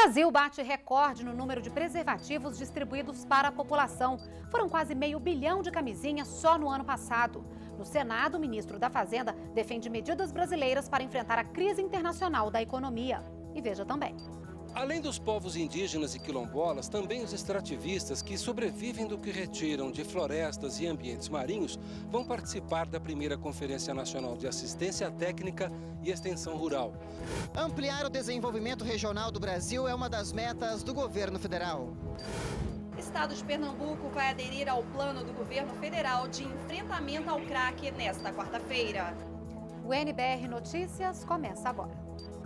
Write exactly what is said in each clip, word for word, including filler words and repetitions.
Brasil bate recorde no número de preservativos distribuídos para a população. Foram quase meio bilhão de camisinhas só no ano passado. No Senado, o ministro da Fazenda defende medidas brasileiras para enfrentar a crise internacional da economia. E veja também. Além dos povos indígenas e quilombolas, também os extrativistas que sobrevivem do que retiram de florestas e ambientes marinhos vão participar da primeira Conferência Nacional de Assistência Técnica e Extensão Rural. Ampliar o desenvolvimento regional do Brasil é uma das metas do governo federal. O estado de Pernambuco vai aderir ao plano do governo federal de enfrentamento ao crack nesta quarta-feira. O N B R Notícias começa agora.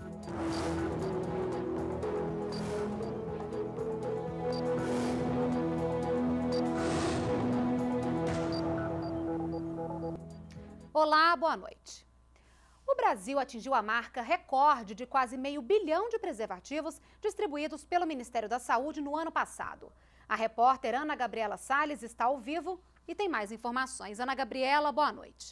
Olá, boa noite. O Brasil atingiu a marca recorde de quase meio bilhão de preservativos distribuídos pelo Ministério da Saúde no ano passado. A repórter Ana Gabriela Salles está ao vivo e tem mais informações. Ana Gabriela, boa noite.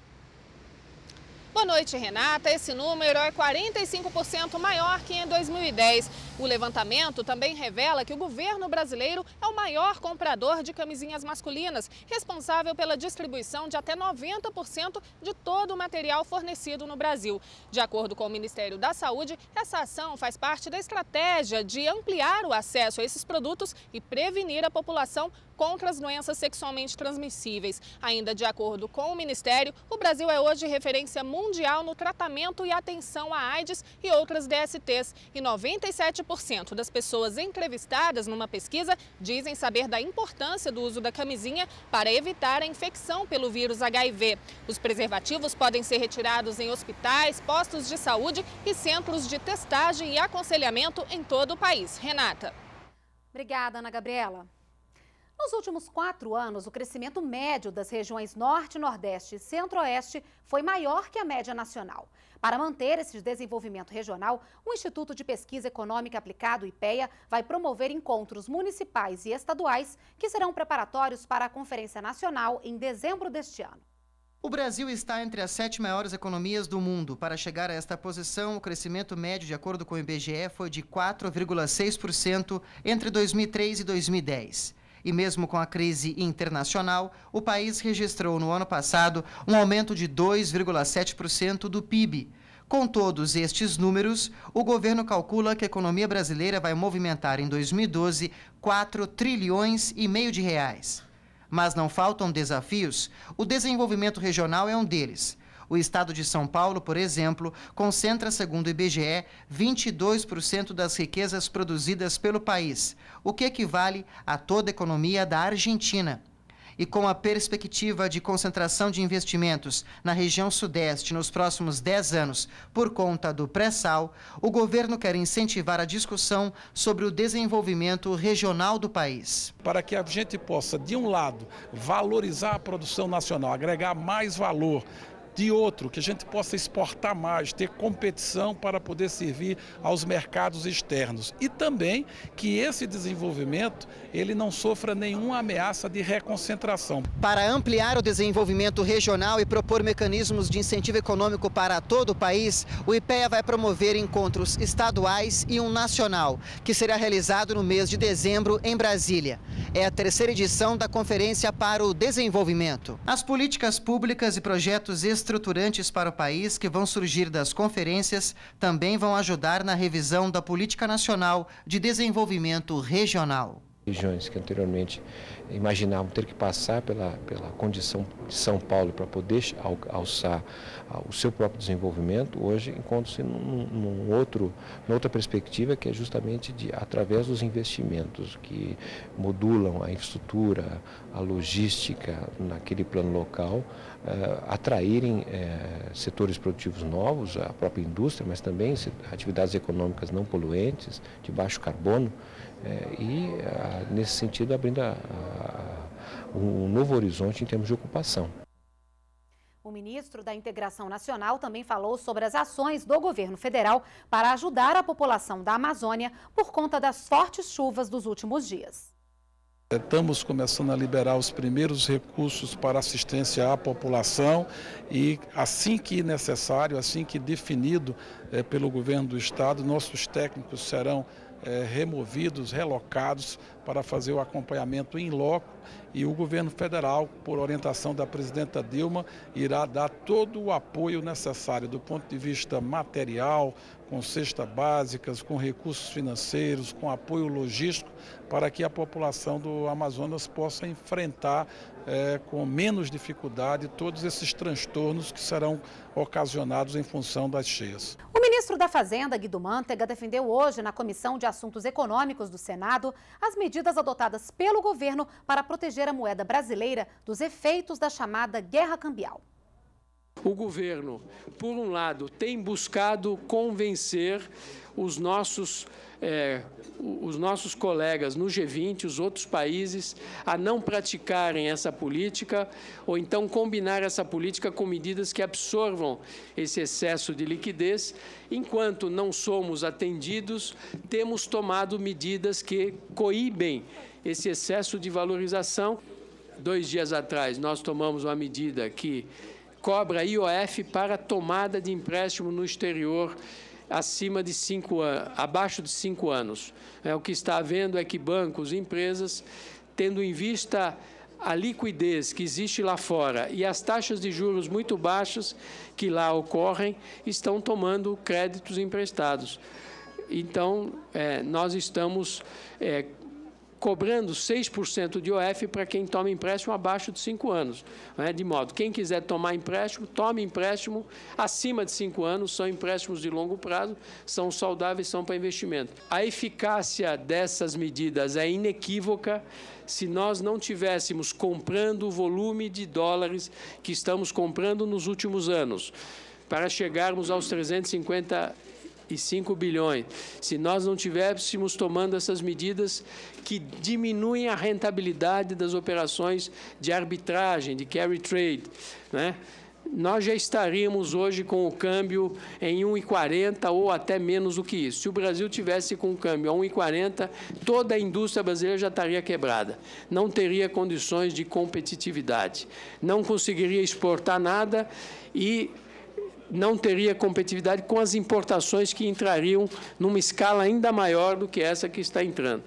Boa noite, Renata. Esse número é quarenta e cinco por cento maior que em dois mil e dez. O levantamento também revela que o governo brasileiro é o maior comprador de camisinhas masculinas, responsável pela distribuição de até noventa por cento de todo o material fornecido no Brasil. De acordo com o Ministério da Saúde, essa ação faz parte da estratégia de ampliar o acesso a esses produtos e prevenir a população contra as doenças sexualmente transmissíveis. Ainda de acordo com o Ministério, o Brasil é hoje referência mundial no tratamento e atenção à AIDS e outras D S Tês. E noventa e sete por cento das pessoas entrevistadas numa pesquisa dizem saber da importância do uso da camisinha para evitar a infecção pelo vírus H I V. Os preservativos podem ser retirados em hospitais, postos de saúde e centros de testagem e aconselhamento em todo o país. Renata. Obrigada, Ana Gabriela. Nos últimos quatro anos, o crescimento médio das regiões Norte, Nordeste e Centro-Oeste foi maior que a média nacional. Para manter esse desenvolvimento regional, o Instituto de Pesquisa Econômica Aplicado, IPEA, vai promover encontros municipais e estaduais que serão preparatórios para a Conferência Nacional em dezembro deste ano. O Brasil está entre as sete maiores economias do mundo. Para chegar a esta posição, o crescimento médio, de acordo com o I B G E, foi de quatro vírgula seis por cento entre dois mil e três e dois mil e dez. E mesmo com a crise internacional, o país registrou no ano passado um aumento de dois vírgula sete por cento do P I B. Com todos estes números, o governo calcula que a economia brasileira vai movimentar em dois mil e doze quatro trilhões e meio de reais. Mas não faltam desafios. O desenvolvimento regional é um deles. O estado de São Paulo, por exemplo, concentra, segundo o I B G E, vinte e dois por cento das riquezas produzidas pelo país, o que equivale a toda a economia da Argentina. E com a perspectiva de concentração de investimentos na região sudeste nos próximos dez anos, por conta do pré-sal, o governo quer incentivar a discussão sobre o desenvolvimento regional do país. Para que a gente possa, de um lado, valorizar a produção nacional, agregar mais valor, de outro, que a gente possa exportar mais, ter competição para poder servir aos mercados externos. E também que esse desenvolvimento ele não sofra nenhuma ameaça de reconcentração. Para ampliar o desenvolvimento regional e propor mecanismos de incentivo econômico para todo o país, o IPEA vai promover encontros estaduais e um nacional, que será realizado no mês de dezembro em Brasília. É a terceira edição da Conferência para o Desenvolvimento. As políticas públicas e projetos estruturantes para o país que vão surgir das conferências também vão ajudar na revisão da Política Nacional de Desenvolvimento Regional. Regiões que anteriormente imaginavam ter que passar pela, pela condição de São Paulo para poder alçar o seu próprio desenvolvimento, hoje encontram-se num, num outro, numa outra perspectiva, que é justamente de, através dos investimentos que modulam a infraestrutura, a logística naquele plano local, eh, atraírem eh, setores produtivos novos, a própria indústria, mas também atividades econômicas não poluentes, de baixo carbono, É, e, a, nesse sentido, abrindo a, a, um novo horizonte em termos de ocupação. O ministro da Integração Nacional também falou sobre as ações do governo federal para ajudar a população da Amazônia por conta das fortes chuvas dos últimos dias. Estamos começando a liberar os primeiros recursos para assistência à população e, assim que necessário, assim que definido é, pelo governo do estado, nossos técnicos serão é, removidos, relocados para fazer o acompanhamento in loco, e o governo federal, por orientação da presidenta Dilma, irá dar todo o apoio necessário do ponto de vista material, com cestas básicas, com recursos financeiros, com apoio logístico, para que a população do Amazonas possa enfrentar é, com menos dificuldade todos esses transtornos que serão ocasionados em função das cheias. O ministro da Fazenda, Guido Mantega, defendeu hoje na Comissão de Assuntos Econômicos do Senado as medidas adotadas pelo governo para proteger a moeda brasileira dos efeitos da chamada guerra cambial. O governo, por um lado, tem buscado convencer os nossos, é, os nossos colegas no G vinte, os outros países, a não praticarem essa política ou então combinar essa política com medidas que absorvam esse excesso de liquidez. Enquanto não somos atendidos, temos tomado medidas que coíbem esse excesso de valorização. Dois dias atrás, nós tomamos uma medida que cobra I O F para tomada de empréstimo no exterior acima de cinco anos, abaixo de cinco anos. É, o que está havendo é que bancos e empresas, tendo em vista a liquidez que existe lá fora e as taxas de juros muito baixas que lá ocorrem, estão tomando créditos emprestados. Então, é, nós estamos é, cobrando seis por cento de I O F para quem toma empréstimo abaixo de cinco anos. Né? De modo, quem quiser tomar empréstimo, tome empréstimo acima de cinco anos, são empréstimos de longo prazo, são saudáveis, são para investimento. A eficácia dessas medidas é inequívoca se nós não tivéssemos comprando o volume de dólares que estamos comprando nos últimos anos, para chegarmos aos trezentos e cinquenta e cinco bilhões, se nós não tivéssemos tomando essas medidas que diminuem a rentabilidade das operações de arbitragem, de carry trade, né? Nós já estaríamos hoje com o câmbio em um e quarenta ou até menos do que isso. Se o Brasil tivesse com o câmbio a um e quarenta, toda a indústria brasileira já estaria quebrada. Não teria condições de competitividade. Não conseguiria exportar nada e não teria competitividade com as importações que entrariam numa escala ainda maior do que essa que está entrando.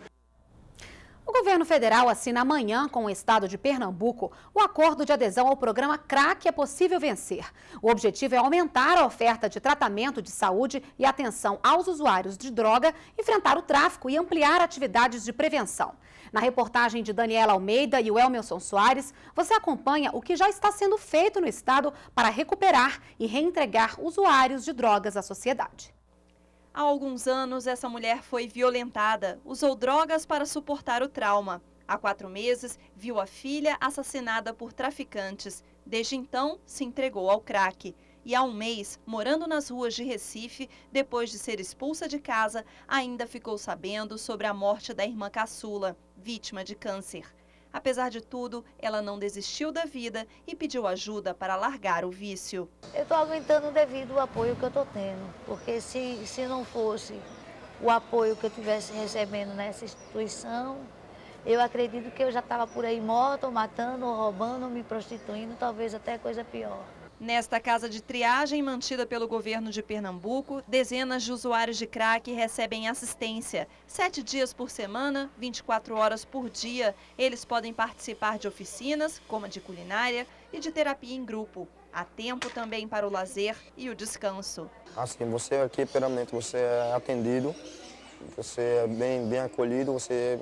O governo federal assina amanhã com o estado de Pernambuco o acordo de adesão ao programa Crack é Possível Vencer. O objetivo é aumentar a oferta de tratamento de saúde e atenção aos usuários de droga, enfrentar o tráfico e ampliar atividades de prevenção. Na reportagem de Daniela Almeida e o Elmerson Soares, você acompanha o que já está sendo feito no estado para recuperar e reentregar usuários de drogas à sociedade. Há alguns anos, essa mulher foi violentada, usou drogas para suportar o trauma. Há quatro meses, viu a filha assassinada por traficantes. Desde então, se entregou ao crack. E há um mês, morando nas ruas de Recife, depois de ser expulsa de casa, ainda ficou sabendo sobre a morte da irmã caçula, vítima de câncer. Apesar de tudo, ela não desistiu da vida e pediu ajuda para largar o vício. Eu estou aguentando devido ao apoio que eu estou tendo, porque se, se não fosse o apoio que eu estivesse recebendo nessa instituição, eu acredito que eu já estava por aí morta, ou matando, ou roubando, ou me prostituindo, talvez até coisa pior. Nesta casa de triagem mantida pelo governo de Pernambuco, dezenas de usuários de crack recebem assistência. Sete dias por semana, vinte e quatro horas por dia, eles podem participar de oficinas, como a de culinária, e de terapia em grupo. Há tempo também para o lazer e o descanso. Assim, você aqui, primeiramente, você é atendido, você é bem, bem acolhido, você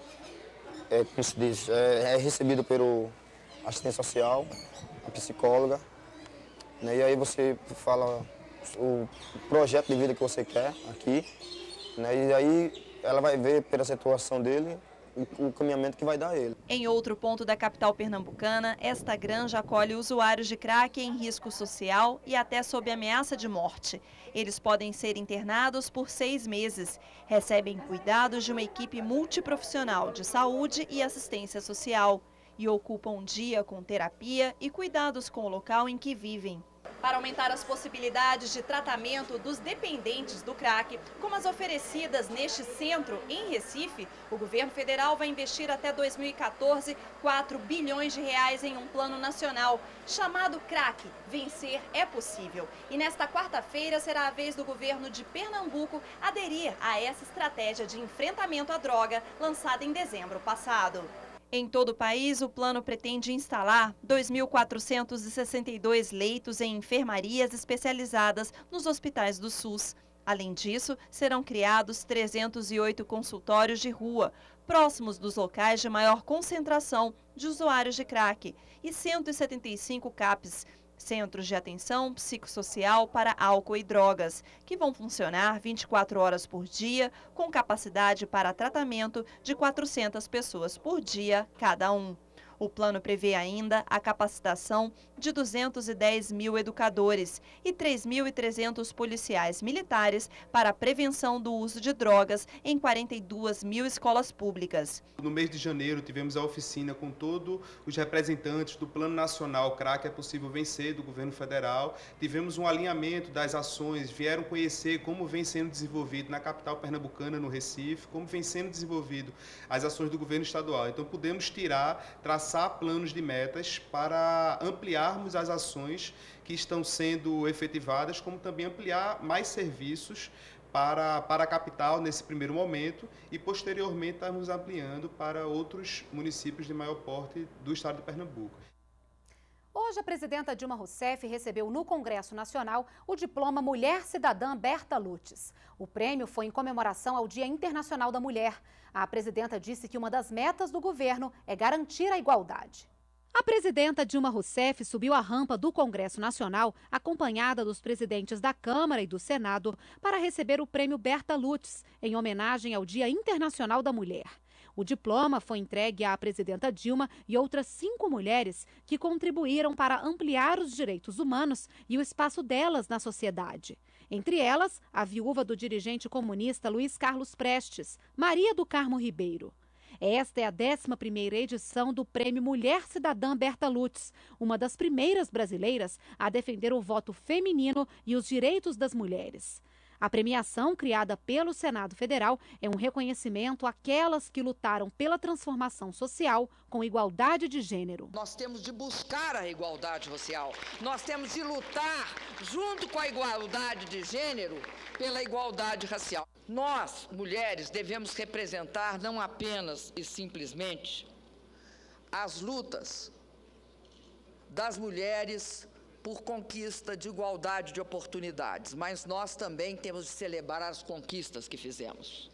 é, como se diz, é, é recebido pelo assistente social, a psicóloga. E aí você fala o projeto de vida que você quer aqui, né? E aí ela vai ver pela situação dele o caminhamento que vai dar a ele. Em outro ponto da capital pernambucana, esta granja acolhe usuários de crack em risco social e até sob ameaça de morte. Eles podem ser internados por seis meses, recebem cuidados de uma equipe multiprofissional de saúde e assistência social e ocupam um dia com terapia e cuidados com o local em que vivem. Para aumentar as possibilidades de tratamento dos dependentes do crack, como as oferecidas neste centro em Recife, o governo federal vai investir até dois mil e quatorze quatro bilhões de reais em um plano nacional chamado crack. Vencer é possível. E nesta quarta-feira será a vez do governo de Pernambuco aderir a essa estratégia de enfrentamento à droga lançada em dezembro passado. Em todo o país, o plano pretende instalar dois mil quatrocentos e sessenta e dois leitos em enfermarias especializadas nos hospitais do SUS. Além disso, serão criados trezentos e oito consultórios de rua, próximos dos locais de maior concentração de usuários de crack, e cento e setenta e cinco C A Ps, Centros de Atenção Psicossocial para Álcool e Drogas, que vão funcionar vinte e quatro horas por dia, com capacidade para tratamento de quatrocentas pessoas por dia cada um. O plano prevê ainda a capacitação de duzentos e dez mil educadores e três mil e trezentos policiais militares para a prevenção do uso de drogas em quarenta e duas mil escolas públicas. No mês de janeiro, tivemos a oficina com todos os representantes do Plano Nacional Crack é Possível Vencer, do governo federal. Tivemos um alinhamento das ações, vieram conhecer como vem sendo desenvolvido na capital pernambucana, no Recife, como vem sendo desenvolvido as ações do governo estadual. Então, podemos tirar, traçar planos de metas para ampliarmos as ações que estão sendo efetivadas, como também ampliar mais serviços para, para a capital nesse primeiro momento e posteriormente estarmos ampliando para outros municípios de maior porte do estado de Pernambuco. Hoje, a presidenta Dilma Rousseff recebeu no Congresso Nacional o diploma Mulher Cidadã Berta Lutz. O prêmio foi em comemoração ao Dia Internacional da Mulher. A presidenta disse que uma das metas do governo é garantir a igualdade. A presidenta Dilma Rousseff subiu a rampa do Congresso Nacional, acompanhada dos presidentes da Câmara e do Senado, para receber o prêmio Berta Lutz, em homenagem ao Dia Internacional da Mulher. O diploma foi entregue à presidenta Dilma e outras cinco mulheres que contribuíram para ampliar os direitos humanos e o espaço delas na sociedade. Entre elas, a viúva do dirigente comunista Luiz Carlos Prestes, Maria do Carmo Ribeiro. Esta é a décima primeira edição do Prêmio Mulher Cidadã Berta Lutz, uma das primeiras brasileiras a defender o voto feminino e os direitos das mulheres. A premiação, criada pelo Senado Federal, é um reconhecimento àquelas que lutaram pela transformação social com igualdade de gênero. Nós temos de buscar a igualdade social, nós temos de lutar, junto com a igualdade de gênero, pela igualdade racial. Nós, mulheres, devemos representar não apenas e simplesmente as lutas das mulheres por conquista de igualdade de oportunidades, mas nós também temos de celebrar as conquistas que fizemos.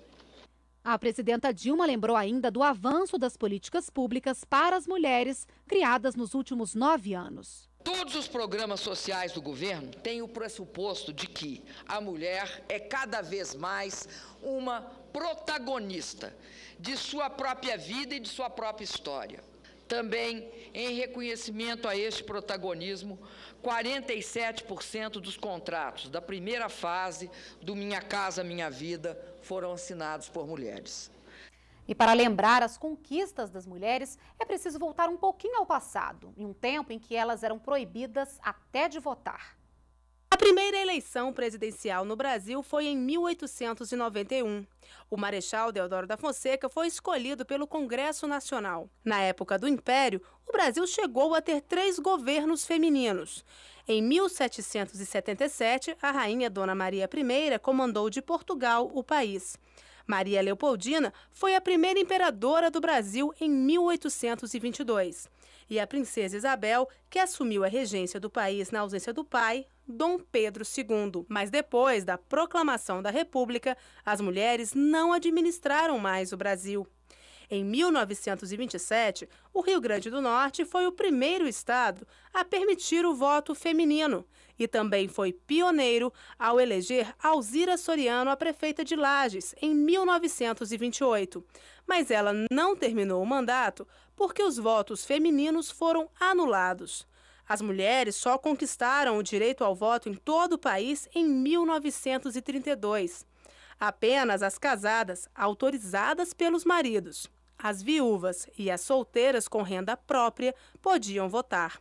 A presidenta Dilma lembrou ainda do avanço das políticas públicas para as mulheres, criadas nos últimos nove anos. Todos os programas sociais do governo têm o pressuposto de que a mulher é cada vez mais uma protagonista de sua própria vida e de sua própria história. Também, em reconhecimento a este protagonismo, quarenta e sete por cento dos contratos da primeira fase do Minha Casa Minha Vida foram assinados por mulheres. E para lembrar as conquistas das mulheres, é preciso voltar um pouquinho ao passado, em um tempo em que elas eram proibidas até de votar. A primeira eleição presidencial no Brasil foi em mil oitocentos e noventa e um. O Marechal Deodoro da Fonseca foi escolhido pelo Congresso Nacional. Na época do Império, o Brasil chegou a ter três governos femininos. Em mil setecentos e setenta e sete, a rainha Dona Maria I comandou de Portugal o país. Maria Leopoldina foi a primeira imperadora do Brasil em mil oitocentos e vinte e dois. E a princesa Isabel, que assumiu a regência do país na ausência do pai, Dom Pedro segundo. Mas depois da proclamação da República, as mulheres não administraram mais o Brasil. Em mil novecentos e vinte e sete, o Rio Grande do Norte foi o primeiro estado a permitir o voto feminino e também foi pioneiro ao eleger Alzira Soriano a prefeita de Lages em mil novecentos e vinte e oito. Mas ela não terminou o mandato porque os votos femininos foram anulados. As mulheres só conquistaram o direito ao voto em todo o país em mil novecentos e trinta e dois. Apenas as casadas, autorizadas pelos maridos, as viúvas e as solteiras com renda própria podiam votar.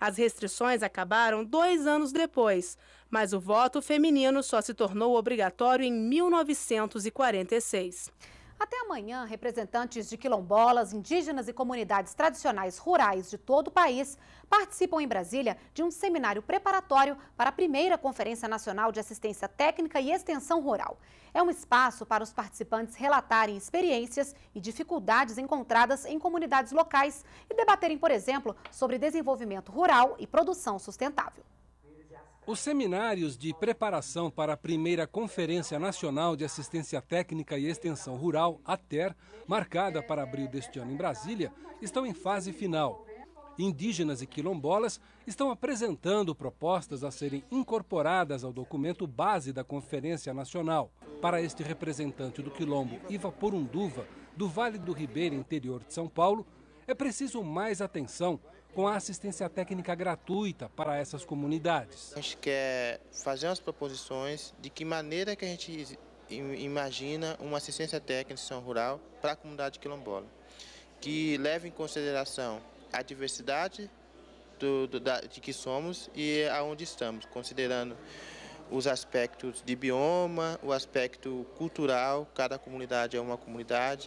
As restrições acabaram dois anos depois, mas o voto feminino só se tornou obrigatório em mil novecentos e quarenta e seis. Até amanhã, representantes de quilombolas, indígenas e comunidades tradicionais rurais de todo o país participam em Brasília de um seminário preparatório para a primeira Conferência Nacional de Assistência Técnica e Extensão Rural. É um espaço para os participantes relatarem experiências e dificuldades encontradas em comunidades locais e debaterem, por exemplo, sobre desenvolvimento rural e produção sustentável. Os seminários de preparação para a primeira Conferência Nacional de Assistência Técnica e Extensão Rural, A T E R, marcada para abril deste ano em Brasília, estão em fase final. Indígenas e quilombolas estão apresentando propostas a serem incorporadas ao documento base da Conferência Nacional. Para este representante do quilombo Iva Porunduva, do Vale do Ribeira, interior de São Paulo, é preciso mais atenção com a assistência técnica gratuita para essas comunidades. A gente quer fazer umas proposições de que maneira que a gente imagina uma assistência técnica rural para a comunidade quilombola, que leve em consideração a diversidade do, do, da, de que somos e aonde estamos, considerando os aspectos de bioma, o aspecto cultural, cada comunidade é uma comunidade,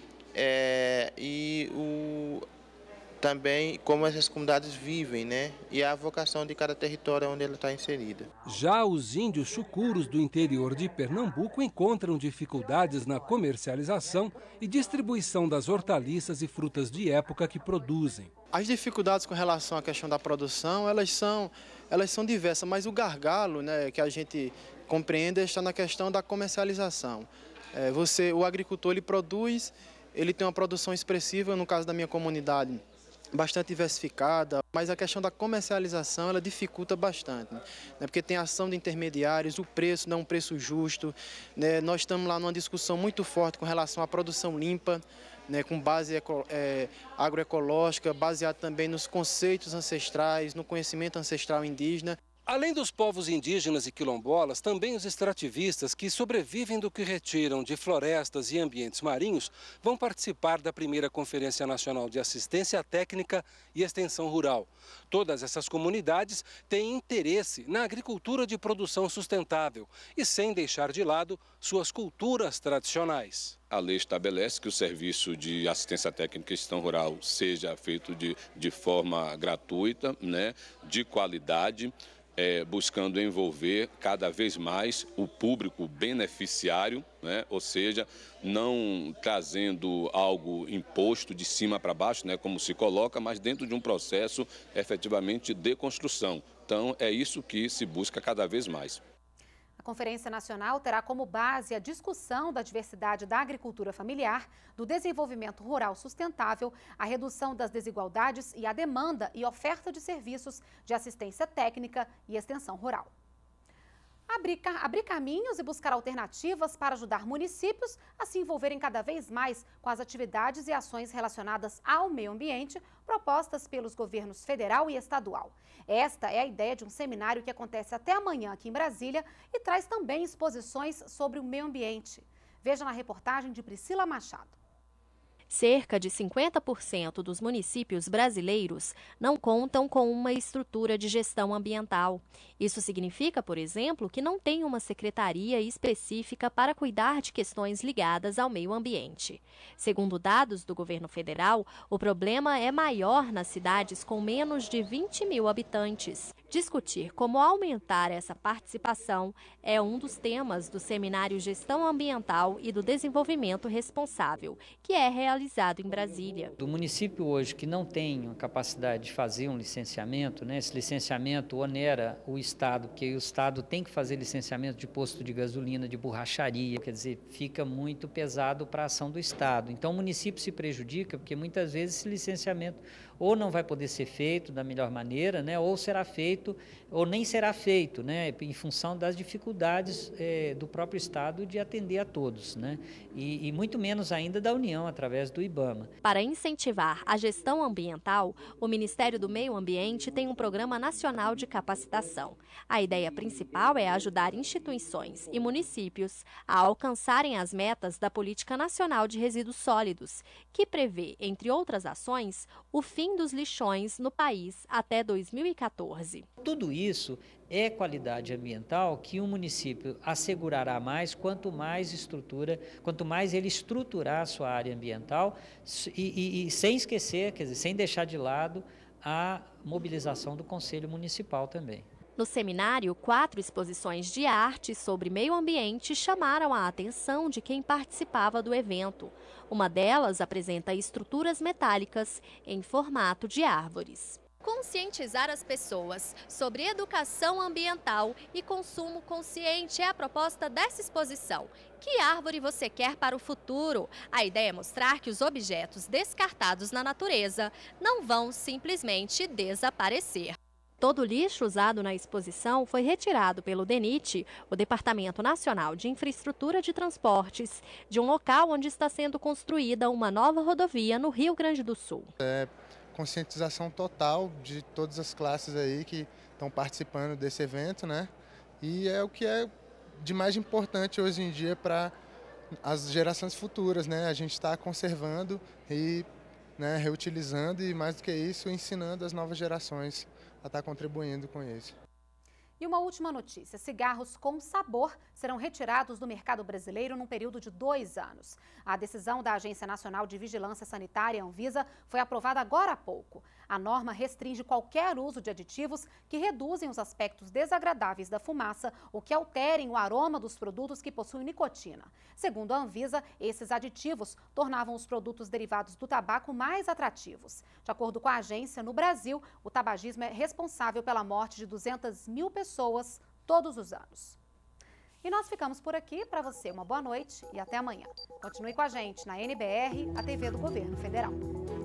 é, e o também como essas comunidades vivem, né? E a vocação de cada território onde ela está inserida. Já os índios chucuros do interior de Pernambuco encontram dificuldades na comercialização e distribuição das hortaliças e frutas de época que produzem. As dificuldades com relação à questão da produção, elas são, elas são diversas, mas o gargalo, né, que a gente compreende está na questão da comercialização. É, você, o agricultor, ele produz, ele tem uma produção expressiva, no caso da minha comunidade, bastante diversificada, mas a questão da comercialização ela dificulta bastante, né? Porque tem ação de intermediários, o preço não é um preço justo, né? Nós estamos lá numa discussão muito forte com relação à produção limpa, né? Com base eco, é, agroecológica, baseada também nos conceitos ancestrais, no conhecimento ancestral indígena. Além dos povos indígenas e quilombolas, também os extrativistas que sobrevivem do que retiram de florestas e ambientes marinhos vão participar da primeira Conferência Nacional de Assistência Técnica e Extensão Rural. Todas essas comunidades têm interesse na agricultura de produção sustentável e sem deixar de lado suas culturas tradicionais. A lei estabelece que o serviço de assistência técnica e extensão rural seja feito de, de forma gratuita, né, de qualidade, É, buscando envolver cada vez mais o público beneficiário, né? Ou seja, não trazendo algo imposto de cima para baixo, né? Como se coloca, mas dentro de um processo efetivamente de construção. Então, é isso que se busca cada vez mais. A Conferência Nacional terá como base a discussão da diversidade da agricultura familiar, do desenvolvimento rural sustentável, a redução das desigualdades e a demanda e oferta de serviços de assistência técnica e extensão rural. Abrir, abrir caminhos e buscar alternativas para ajudar municípios a se envolverem cada vez mais com as atividades e ações relacionadas ao meio ambiente propostas pelos governos federal e estadual. Esta é a ideia de um seminário que acontece até amanhã aqui em Brasília e traz também exposições sobre o meio ambiente. Veja na reportagem de Priscila Machado. Cerca de cinquenta por cento dos municípios brasileiros não contam com uma estrutura de gestão ambiental. Isso significa, por exemplo, que não tem uma secretaria específica para cuidar de questões ligadas ao meio ambiente. Segundo dados do governo federal, o problema é maior nas cidades com menos de vinte mil habitantes. Discutir como aumentar essa participação é um dos temas do Seminário Gestão Ambiental e do Desenvolvimento Responsável, que é realizado em Brasília. Do município hoje que não tem a capacidade de fazer um licenciamento, né, esse licenciamento onera o Estado, porque o Estado tem que fazer licenciamento de posto de gasolina, de borracharia, quer dizer, fica muito pesado para a ação do Estado. Então o município se prejudica porque muitas vezes esse licenciamento ou não vai poder ser feito da melhor maneira, né, ou será feito feito ou nem será feito, né, em função das dificuldades é, do próprio Estado de atender a todos, né, e, e muito menos ainda da União através do IBAMA. Para incentivar a gestão ambiental, o Ministério do Meio Ambiente tem um programa nacional de capacitação. A ideia principal é ajudar instituições e municípios a alcançarem as metas da Política Nacional de Resíduos Sólidos, que prevê, entre outras ações, o fim dos lixões no país até dois mil e quatorze. Tudo isso é qualidade ambiental que o município assegurará mais quanto mais estrutura, quanto mais ele estruturar a sua área ambiental e, e, e sem esquecer, quer dizer, sem deixar de lado a mobilização do Conselho Municipal também. No seminário, quatro exposições de arte sobre meio ambiente chamaram a atenção de quem participava do evento. Uma delas apresenta estruturas metálicas em formato de árvores. Conscientizar as pessoas sobre educação ambiental e consumo consciente é a proposta dessa exposição. Que árvore você quer para o futuro? A ideia é mostrar que os objetos descartados na natureza não vão simplesmente desaparecer. Todo o lixo usado na exposição foi retirado pelo DENIT, o Departamento Nacional de Infraestrutura de Transportes, de um local onde está sendo construída uma nova rodovia no Rio Grande do Sul. É conscientização total de todas as classes aí que estão participando desse evento, né? E é o que é de mais importante hoje em dia para as gerações futuras, né? A gente está conservando e, né, reutilizando e, mais do que isso, ensinando as novas gerações a estar contribuindo com isso. E uma última notícia: cigarros com sabor serão retirados do mercado brasileiro num período de dois anos. A decisão da Agência Nacional de Vigilância Sanitária, Anvisa, foi aprovada agora há pouco. A norma restringe qualquer uso de aditivos que reduzem os aspectos desagradáveis da fumaça ou que alterem o aroma dos produtos que possuem nicotina. Segundo a Anvisa, esses aditivos tornavam os produtos derivados do tabaco mais atrativos. De acordo com a agência, no Brasil, o tabagismo é responsável pela morte de duzentas mil pessoas todos os anos. E nós ficamos por aqui. Para você, uma boa noite e até amanhã. Continue com a gente na N B R, a T V do Governo Federal.